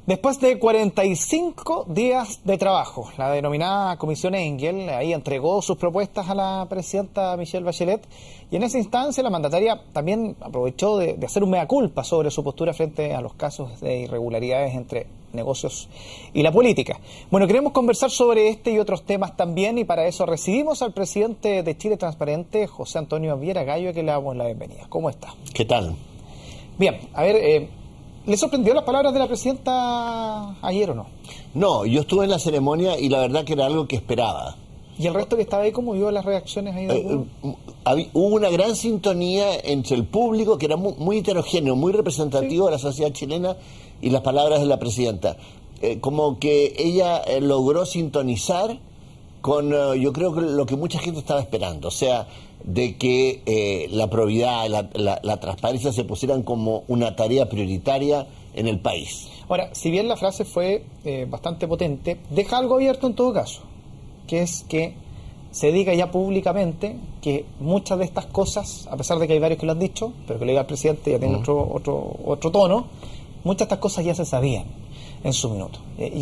Después de 45 días de trabajo, la denominada Comisión Engel ahí entregó sus propuestas a la presidenta Michelle Bachelet, y en esa instancia la mandataria también aprovechó de hacer un mea culpa sobre su postura frente a los casos de irregularidades entre negocios y la política. Bueno, queremos conversar sobre este y otros temas también, y para eso recibimos al presidente de Chile Transparente, José Antonio Viera Gallo, que le damos la bienvenida. ¿Cómo está? ¿Qué tal? Bien, a ver, ¿le sorprendió las palabras de la presidenta ayer o no? No, yo estuve en la ceremonia y la verdad que era algo que esperaba. ¿Y el resto que estaba ahí, cómo vio las reacciones ahí de algunos? Hubo una gran sintonía entre el público, que era muy heterogéneo, muy representativo de la sociedad chilena, y las palabras de la presidenta. Como que ella logró sintonizar con, yo creo que lo que mucha gente estaba esperando, o sea, de que la probidad, la transparencia se pusieran como una tarea prioritaria en el país. Ahora, si bien la frase fue bastante potente, deja algo abierto en todo caso, que es que se diga ya públicamente que muchas de estas cosas, a pesar de que hay varios que lo han dicho, pero que lo diga el presidente ya tiene otro tono, muchas de estas cosas ya se sabían en su minuto.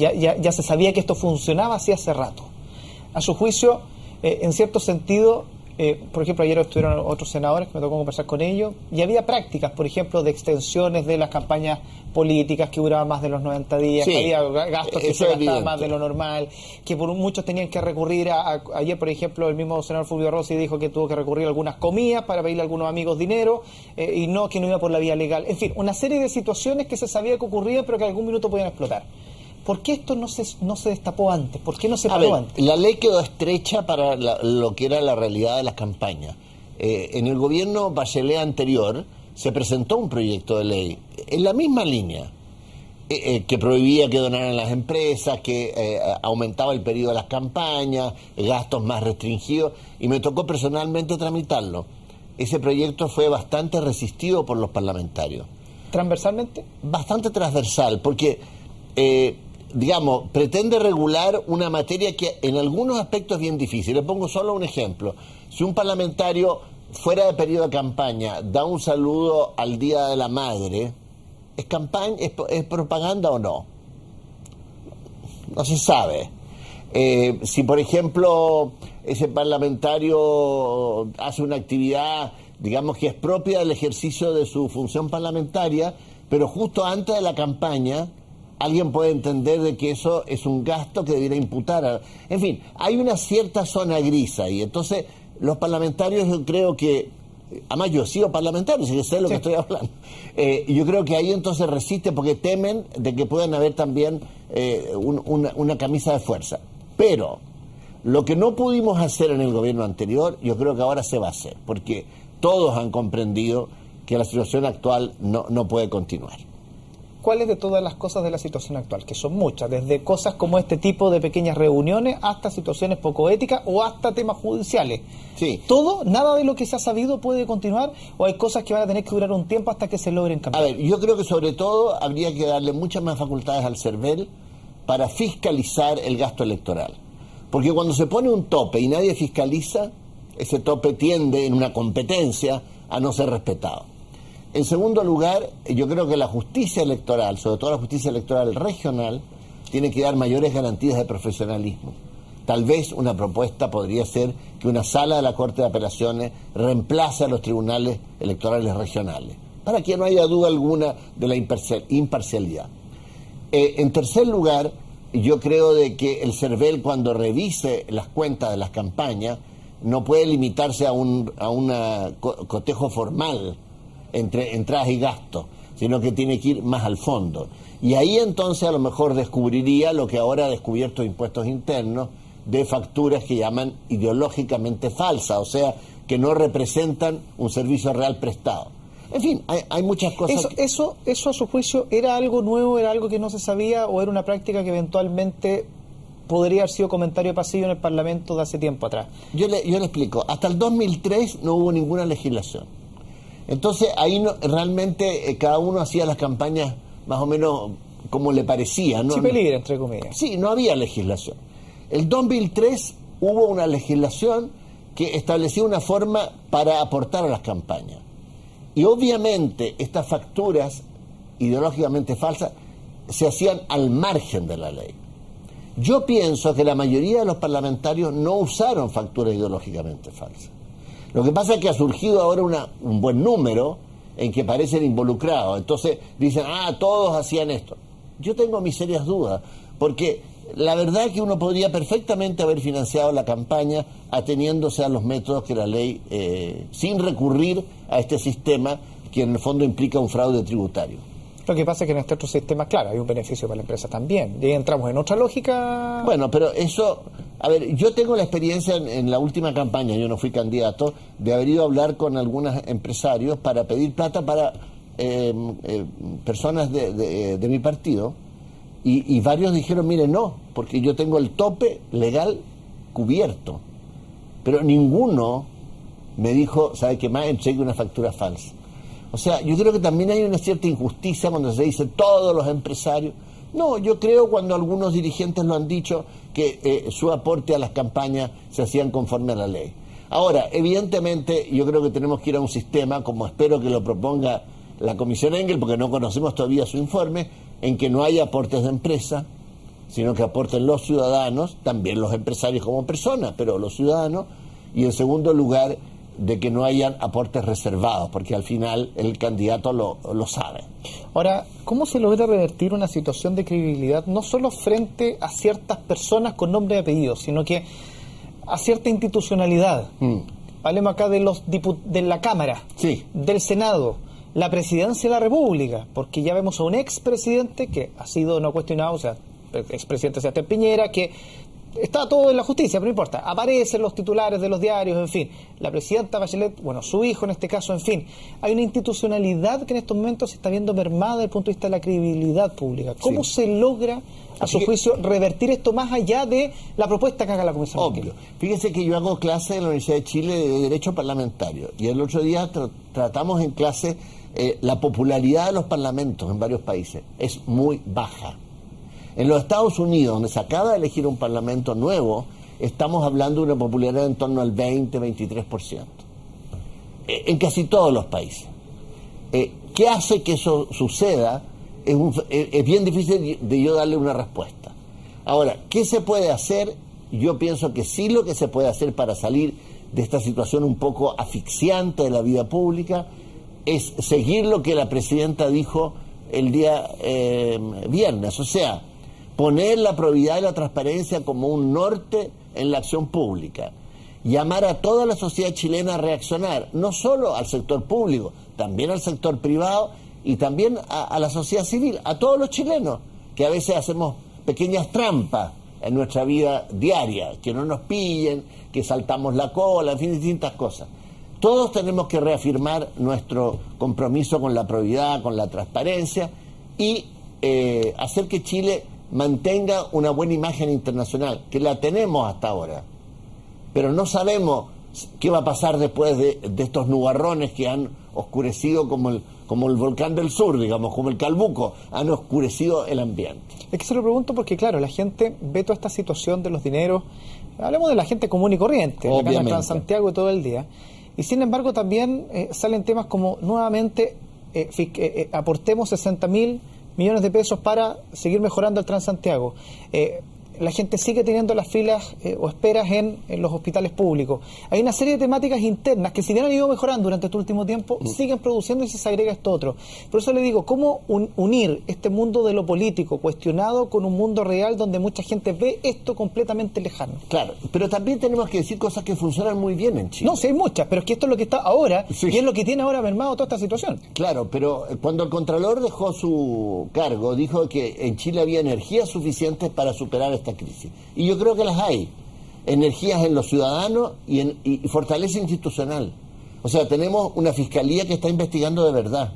Ya se sabía que esto funcionaba así hace rato. A su juicio, en cierto sentido, por ejemplo, ayer estuvieron otros senadores que me tocó conversar con ellos, y había prácticas, por ejemplo, de extensiones de las campañas políticas que duraban más de los 90 días, sí, que había gastos que se gastaban evidente. más de lo normal, que por muchos tenían que recurrir ayer, por ejemplo, el mismo senador Fulvio Rossi dijo que tuvo que recurrir a algunas comidas para pedirle a algunos amigos dinero, y que no iba por la vía legal. En fin, una serie de situaciones que se sabía que ocurrían, pero que en algún minuto podían explotar. ¿Por qué esto no se destapó antes? ¿Por qué no se paró antes? La ley quedó estrecha para lo que era la realidad de las campañas. En el gobierno Bachelet anterior se presentó un proyecto de ley en la misma línea, que prohibía que donaran las empresas, que aumentaba el periodo de las campañas, gastos más restringidos, y me tocó personalmente tramitarlo. Ese proyecto fue bastante resistido por los parlamentarios. ¿Transversalmente? Bastante transversal, porque digamos, pretende regular una materia que en algunos aspectos es bien difícil. Le pongo solo un ejemplo. Si un parlamentario fuera de periodo de campaña da un saludo al Día de la Madre, ¿es propaganda o no? No se sabe. Si, por ejemplo, ese parlamentario hace una actividad, digamos, que es propia del ejercicio de su función parlamentaria, pero justo antes de la campaña, alguien puede entender de que eso es un gasto que debiera imputar. En fin, hay una cierta zona gris ahí. Entonces, los parlamentarios, yo creo que, además yo he sido parlamentario, así que sé lo que estoy hablando, yo creo que ahí entonces resisten porque temen de que puedan haber también una camisa de fuerza. Pero lo que no pudimos hacer en el gobierno anterior, yo creo que ahora se va a hacer, porque todos han comprendido que la situación actual no puede continuar. ¿Cuáles de todas las cosas de la situación actual? Que son muchas, desde cosas como este tipo de pequeñas reuniones hasta situaciones poco éticas o hasta temas judiciales. Sí. ¿Todo, nada de lo que se ha sabido puede continuar, o hay cosas que van a tener que durar un tiempo hasta que se logren cambiar? A ver, yo creo que sobre todo habría que darle muchas más facultades al CERVEL para fiscalizar el gasto electoral. Porque cuando se pone un tope y nadie fiscaliza, ese tope tiende en una competencia a no ser respetado. En segundo lugar, yo creo que la justicia electoral, sobre todo la justicia electoral regional, tiene que dar mayores garantías de profesionalismo. Tal vez una propuesta podría ser que una sala de la Corte de Apelaciones reemplace a los tribunales electorales regionales, para que no haya duda alguna de la imparcialidad. En tercer lugar, yo creo de que el CERVEL, cuando revise las cuentas de las campañas, no puede limitarse a un cotejo formal entre entradas y gastos, sino que tiene que ir más al fondo. Y ahí entonces a lo mejor descubriría lo que ahora ha descubierto Impuestos Internos, de facturas que llaman ideológicamente falsas, o sea, que no representan un servicio real prestado. En fin, hay muchas cosas. ¿Eso a su juicio era algo nuevo, era algo que no se sabía, o era una práctica que eventualmente podría haber sido comentario pasillo en el Parlamento de hace tiempo atrás? Yo le explico. Hasta el 2003 no hubo ninguna legislación. Entonces ahí realmente cada uno hacía las campañas más o menos como le parecía, ¿no? Chip libre, entre comillas. Sí, no había legislación. El 2003 hubo una legislación que establecía una forma para aportar a las campañas. Y obviamente estas facturas ideológicamente falsas se hacían al margen de la ley. Yo pienso que la mayoría de los parlamentarios no usaron facturas ideológicamente falsas. Lo que pasa es que ha surgido ahora un buen número en que parecen involucrados. Entonces dicen, todos hacían esto. Yo tengo mis serias dudas, porque la verdad es que uno podría perfectamente haber financiado la campaña ateniéndose a los métodos que la ley, sin recurrir a este sistema que en el fondo implica un fraude tributario. Lo que pasa es que en este otro sistema, claro, hay un beneficio para la empresa también. Y ahí entramos en otra lógica. Bueno, pero eso, a ver, yo tengo la experiencia en la última campaña, yo no fui candidato, de haber ido a hablar con algunos empresarios para pedir plata para personas de mi partido, y varios dijeron, mire, no, porque yo tengo el tope legal cubierto. Pero ninguno me dijo, ¿sabe qué más? Entregue una factura falsa. O sea, yo creo que también hay una cierta injusticia cuando se dice todos los empresarios. No, yo creo cuando algunos dirigentes lo han dicho que su aporte a las campañas se hacían conforme a la ley. Ahora, evidentemente, yo creo que tenemos que ir a un sistema, como espero que lo proponga la Comisión Engel, porque no conocemos todavía su informe, en que no haya aportes de empresa, sino que aporten los ciudadanos, también los empresarios como personas, pero los ciudadanos, y en segundo lugar, de que no hayan aportes reservados, porque al final el candidato lo sabe. Ahora, ¿cómo se logra revertir una situación de credibilidad no solo frente a ciertas personas con nombre y apellido, sino que a cierta institucionalidad? Hablemos acá de de la Cámara, sí, del Senado, la Presidencia de la República, porque ya vemos a un expresidente que ha sido no cuestionado, o sea, expresidente Sebastián Piñera, que está todo en la justicia, pero no importa, aparecen los titulares de los diarios, en fin, la presidenta Bachelet, bueno, su hijo en este caso, en fin, hay una institucionalidad que en estos momentos se está viendo mermada desde el punto de vista de la credibilidad pública. ¿Cómo se logra, a su juicio, revertir esto más allá de la propuesta que haga la Comisión? Obvio. Fíjense que yo hago clase en la Universidad de Chile de Derecho Parlamentario, y el otro día tratamos en clase la popularidad de los parlamentos en varios países. Es muy baja. En los Estados Unidos, donde se acaba de elegir un parlamento nuevo, estamos hablando de una popularidad en torno al 20-23%. En casi todos los países. ¿Qué hace que eso suceda? Es bien difícil de yo darle una respuesta. Ahora, ¿qué se puede hacer? Yo pienso que sí, lo que se puede hacer para salir de esta situación un poco asfixiante de la vida pública es seguir lo que la presidenta dijo el día viernes, o sea, poner la probidad y la transparencia como un norte en la acción pública, llamar a toda la sociedad chilena a reaccionar, no solo al sector público, también al sector privado y también a la sociedad civil, a todos los chilenos, que a veces hacemos pequeñas trampas en nuestra vida diaria, que no nos pillen, que saltamos la cola, en fin, distintas cosas. Todos tenemos que reafirmar nuestro compromiso con la probidad, con la transparencia y hacer que Chile mantenga una buena imagen internacional, que la tenemos hasta ahora, pero no sabemos qué va a pasar después de estos nubarrones que han oscurecido como el volcán del sur, digamos, como el Calbuco, han oscurecido el ambiente. Es que se lo pregunto porque, claro, la gente ve toda esta situación de los dineros, hablemos de la gente común y corriente, acá en Transantiago y todo el día, y sin embargo también salen temas como nuevamente aportemos 60.000 millones de pesos para seguir mejorando el Transantiago. La gente sigue teniendo las filas o esperas en los hospitales públicos. Hay una serie de temáticas internas que, si bien han ido mejorando durante este último tiempo, siguen produciendo y se agrega esto otro. Por eso le digo, ¿cómo unir este mundo de lo político cuestionado con un mundo real donde mucha gente ve esto completamente lejano? Claro, pero también tenemos que decir cosas que funcionan muy bien en Chile. No, sí hay muchas, pero es que esto es lo que está ahora, sí, y es lo que tiene ahora mermado toda esta situación. Claro, pero cuando el Contralor dejó su cargo, dijo que en Chile había energías suficientes para superar esta crisis. Y yo creo que las hay. Energías en los ciudadanos y fortaleza institucional. O sea, tenemos una fiscalía que está investigando de verdad.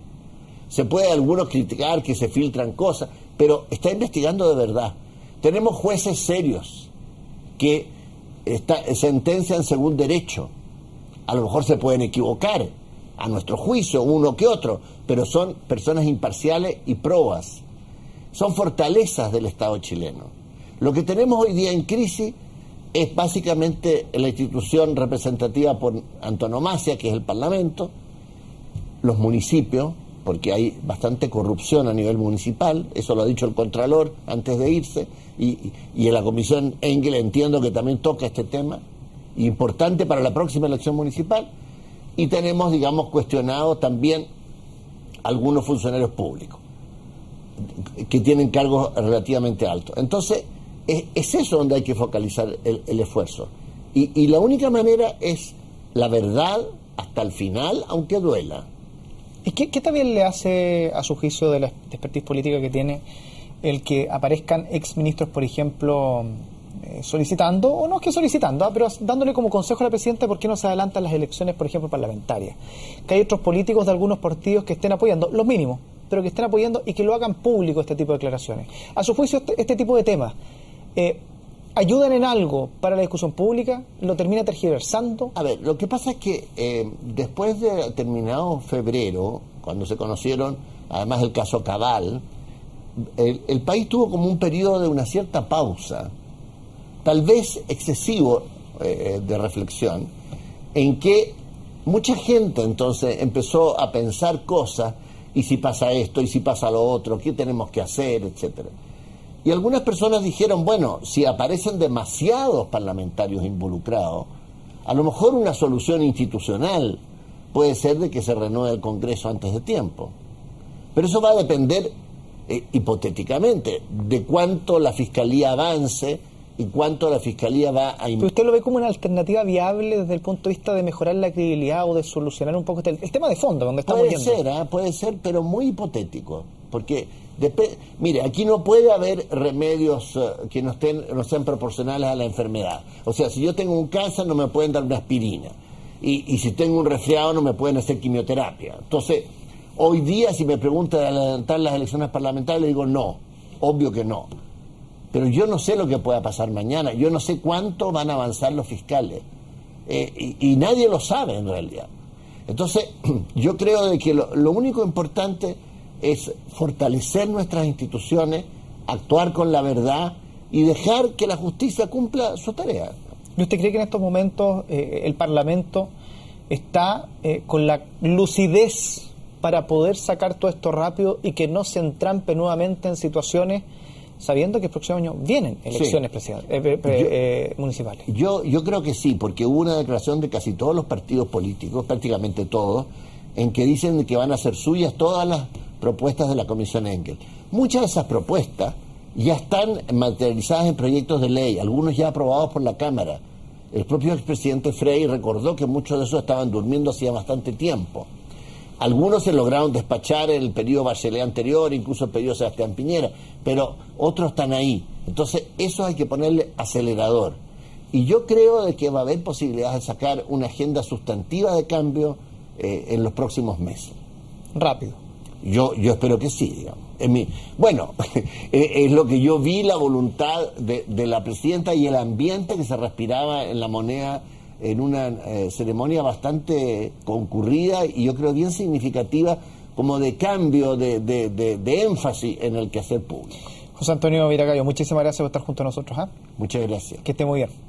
Se puede algunos criticar que se filtran cosas, pero está investigando de verdad. Tenemos jueces serios que sentencian según derecho. A lo mejor se pueden equivocar, a nuestro juicio, uno que otro, pero son personas imparciales y probas. Son fortalezas del Estado chileno. Lo que tenemos hoy día en crisis es básicamente la institución representativa por antonomasia, que es el Parlamento, los municipios, porque hay bastante corrupción a nivel municipal, eso lo ha dicho el Contralor antes de irse, y en la Comisión Engel entiendo que también toca este tema, importante para la próxima elección municipal, y tenemos, digamos, cuestionados también algunos funcionarios públicos que tienen cargos relativamente altos. Entonces, es eso donde hay que focalizar el esfuerzo. Y la única manera es la verdad hasta el final, aunque duela. ¿Y qué también le hace, a su juicio, de la expertise política que tiene el que aparezcan exministros, por ejemplo, solicitando, o no es que solicitando, pero dándole como consejo a la presidenta por qué no se adelantan las elecciones, por ejemplo, parlamentarias? Que hay otros políticos de algunos partidos que estén apoyando, los mínimos, pero que estén apoyando y que lo hagan público este tipo de declaraciones. A su juicio, este tipo de temas ¿ayudan en algo para la discusión pública? ¿Lo termina tergiversando? A ver, lo que pasa es que después de terminado febrero, cuando se conocieron, además del caso Cabal, el país tuvo como un periodo de una cierta pausa, tal vez excesivo de reflexión, en que mucha gente entonces empezó a pensar cosas, y si pasa esto, y si pasa lo otro, qué tenemos que hacer, etcétera. Y algunas personas dijeron, bueno, si aparecen demasiados parlamentarios involucrados, a lo mejor una solución institucional puede ser de que se renueve el Congreso antes de tiempo. Pero eso va a depender, hipotéticamente, de cuánto la Fiscalía avance y cuánto la Fiscalía va a... ¿Pero usted lo ve como una alternativa viable desde el punto de vista de mejorar la credibilidad o de solucionar un poco el tema de fondo, donde estamos yendo? Puede ser, pero muy hipotético, porque... mire, aquí no puede haber remedios que no sean proporcionales a la enfermedad. O sea, si yo tengo un cáncer no me pueden dar una aspirina. Y si tengo un resfriado no me pueden hacer quimioterapia. Entonces, hoy día si me preguntan de adelantar las elecciones parlamentarias, le digo no, obvio que no. Pero yo no sé lo que pueda pasar mañana, yo no sé cuánto van a avanzar los fiscales. Y nadie lo sabe en realidad. Entonces, yo creo de que lo único importante es fortalecer nuestras instituciones, actuar con la verdad y dejar que la justicia cumpla su tarea. ¿Y usted cree que en estos momentos el Parlamento está con la lucidez para poder sacar todo esto rápido y que no se entrampe nuevamente en situaciones, sabiendo que el próximo año vienen elecciones municipales? Yo creo que sí, porque hubo una declaración de casi todos los partidos políticos, prácticamente todos, en que dicen que van a hacer suyas todas las propuestas de la Comisión Engel. Muchas de esas propuestas ya están materializadas en proyectos de ley, algunos ya aprobados por la Cámara. El propio expresidente Frey recordó que muchos de esos estaban durmiendo hacía bastante tiempo. Algunos se lograron despachar en el periodo Bachelet anterior, incluso el periodo Sebastián Piñera, pero otros están ahí. Entonces, eso hay que ponerle acelerador. Y yo creo de que va a haber posibilidades de sacar una agenda sustantiva de cambio en los próximos meses. Rápido. Yo espero que sí, digamos. Bueno, es lo que yo vi, la voluntad de la presidenta y el ambiente que se respiraba en La Moneda en una ceremonia bastante concurrida y yo creo bien significativa, como de cambio, de énfasis en el quehacer público. José Antonio Viragallo, muchísimas gracias por estar junto a nosotros. Muchas gracias. Que esté muy bien.